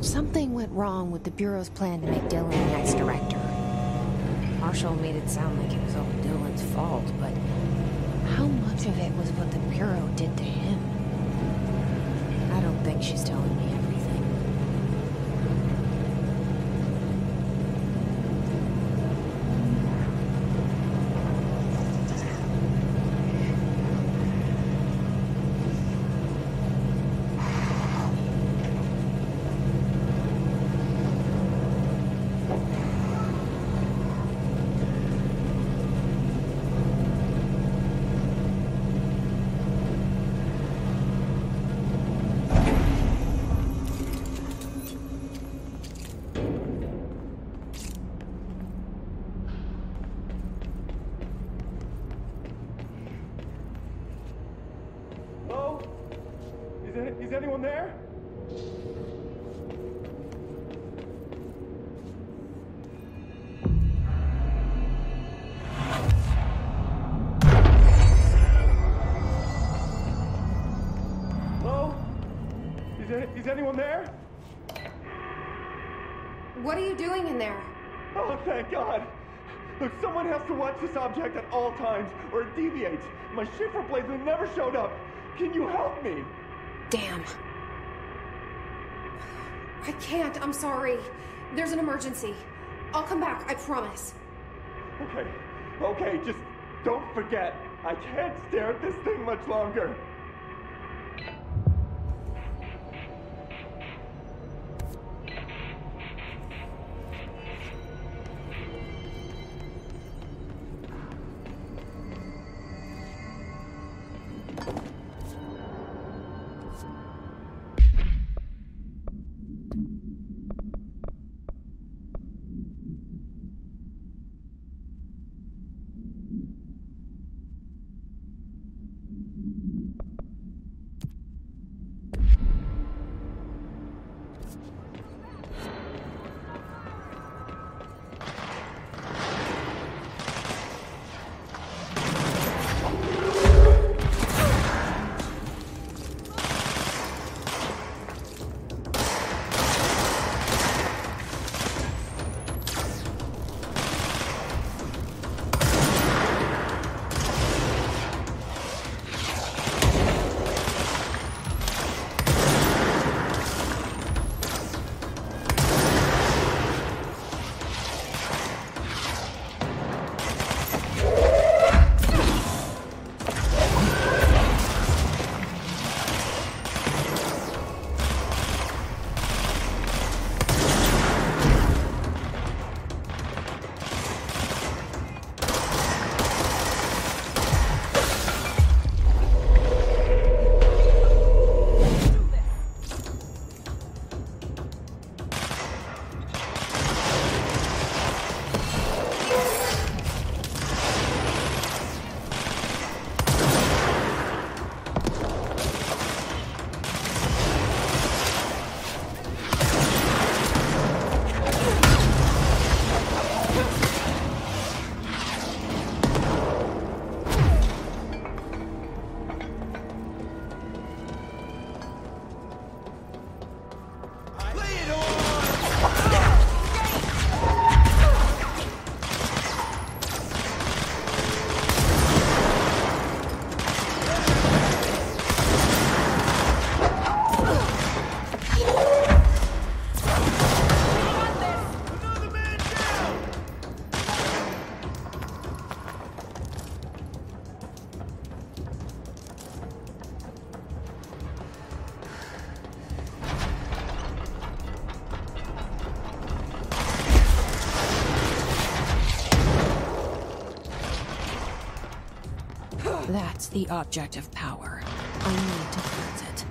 Something went wrong with the Bureau's plan to make Dylan the next director. Marshall made it sound like it was all Dylan's fault, but how much of it was what the Bureau did to him? I don't think she's telling me everything. Is anyone there? Hello? Is anyone there? What are you doing in there? Oh, thank God. Look, someone has to watch this object at all times, or it deviates. My shifter blades have never showed up. Can you help me? Damn. I can't, I'm sorry. There's an emergency. I'll come back, I promise. Okay, just don't forget. I can't stare at this thing much longer. That's the object of power. I need to cleanse it.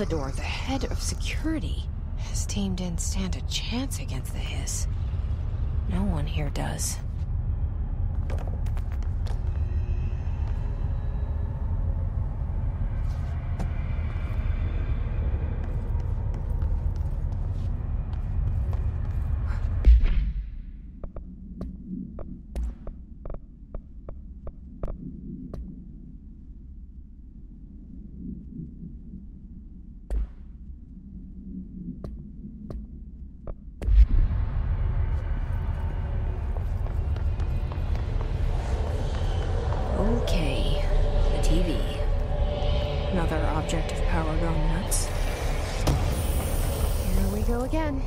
door, the head of security. His team didn't stand a chance against the hiss. No one here does. Okay, the TV. Another object of power going nuts. Here we go again.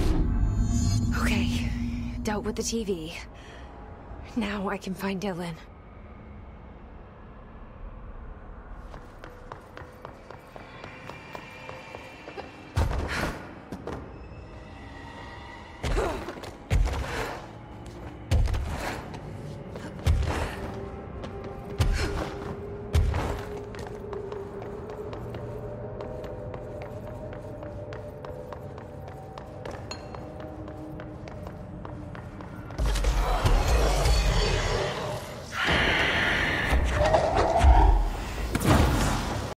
Okay, dealt with the TV. Now I can find Dylan.